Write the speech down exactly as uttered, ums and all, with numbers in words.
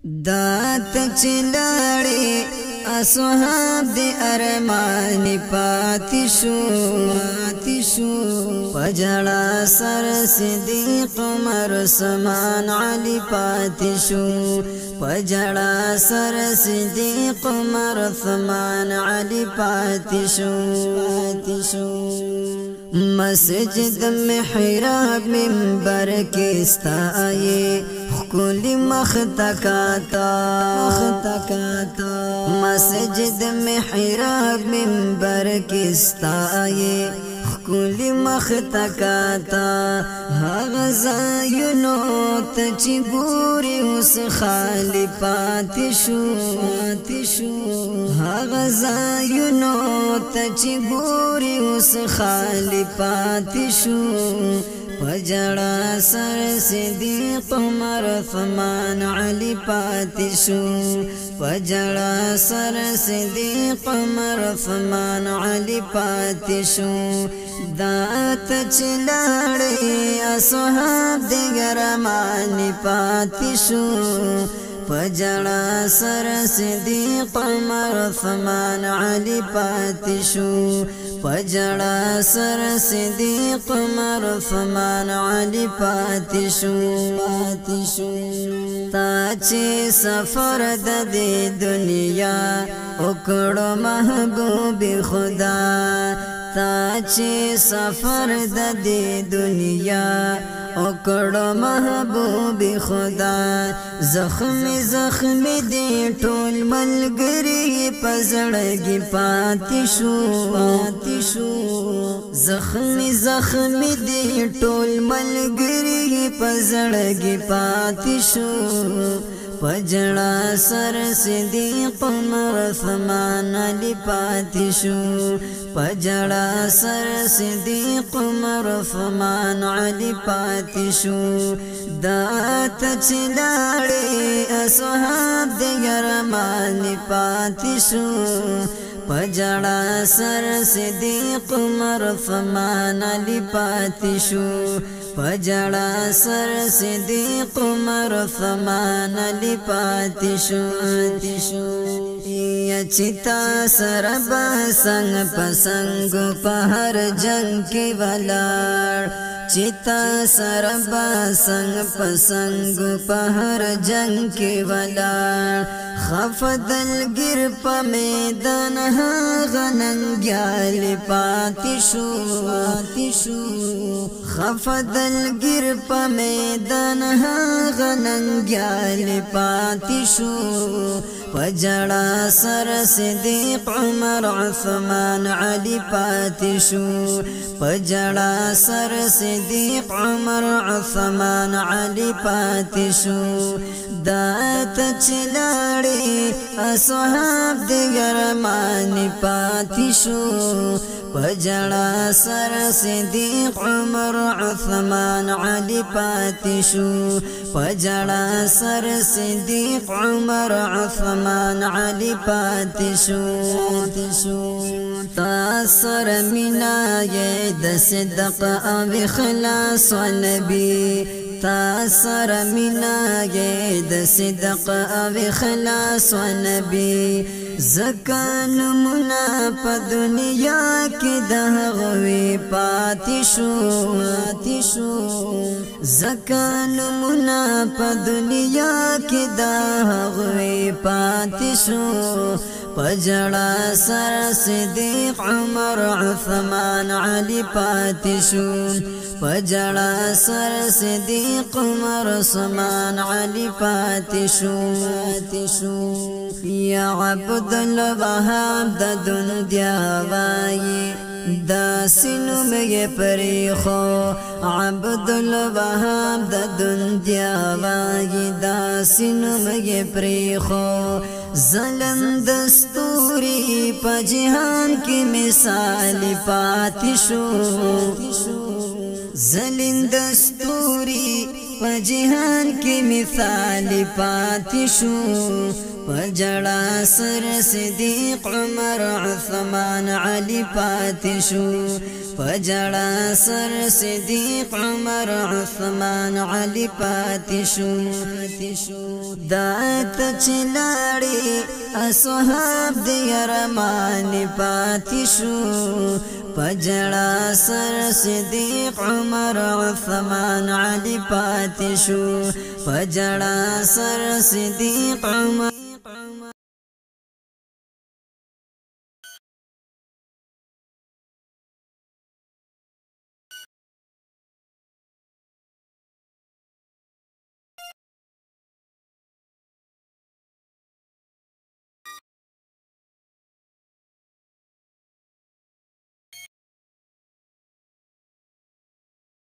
دات چلاړي اصحاب د ارمان پاتې شو پاتې شو پجړا سر صدیق عمر عثمان علي پاتې شو پجړا سر صدیق عمر عثمان علي پاتې شو پاتې شو مسجد محراب منبر کې ستایي خلی مختکاتا مختکاتا مسجد محراب منبر کې ستایي خلی مختکاتا هغه ځایونو ته چې ګوري اوس خالی پاتې شو پاتې شو هغه ځایونو ته چې ګوري اوس خالی پاتې شو پجړا سر صدیق عمر عثمان علي پاتې شو پجړا سر صدیق عمر عثمان علي پاتې شو دات چلاړي اصحاب د ګرمان پاتې شو پجړا سر صدیق عمر عثمان علي پاتې شو پجړا سر صدیق عمر عثمان علي پاتې شو پاتې شو تا چې سفر د دې دنیا وکړو محبوب خدا تا چې سفر د دې دنیا وکړو محبوب خدا زخمی زخمی دی ټول ملګری پزړګي پاتې شو پاتې شو زخمی زخمی دی ټول ملګری پزړګي پاتې شو پجړا سر صدیق عمر عثمان علي پاتې شو پجړا سر صدیق عمر عثمان علي پاتې شو دات چلاړي اصحاب د ګرمان پاتې شو پجړا سر صدیق عمر عثمان علي پاتې شو پجړا سر صدیق عمر عثمان علي پاتې شو یا چتا سر با سنگ پسنگ په هر جنگ کې ولاړ چتا سر با سنگ پسنگ په هر جنگ کې ولاړ خفدل ګر په میدان غننګیال پاتې شو پاتې شو خفدل ګر په میدان غننګیال پاتې شو پجړا سر صدیق عمر عثمان علي پاتې شو پجړا سر صدیق عمر عثمان علي پاتې شو دات چلاړي اصحاب د ګرمان پاتې شو پجړا سر صدیق عمر عثمان علي پاتې شو پجړا سر صدیق عمر عثمان علي پاتې شو تاثر مینا یہ د صدق او اخلاص نبی تاثر مینا یہ د صدق او اخلاص نبی زکان منا په دنیا کې د غوي پاتې شو پاتې شو زکان منا په دنیا کې د غوي پاتې شو پجړا سر صدیق عمر عثمان علي پاتې شو پجړا سر صدیق عمر عثمان علي پاتې شو یا عبد الوهاب د دنیا وایي دا سینو مې پرې خو عبد الوهاب د دنیا وایي دا سینو مې پرې خو ظلم دستوري په جهان کې مثال پاتې شو ظلم دستوري पजहान की मिसाल पाती शू पजड़ा सर सिद्दीक उमर उस्मान अली पाती शू पजड़ा सर सिद्दीक उमर उस्मान अली पाती शू दात चिलाड़ी असहाब दियरमान पाती शू पजड़ा सर सिद्दीक उमर उस्मान अली पाती शू पजड़ा सर सिद्दीक उमर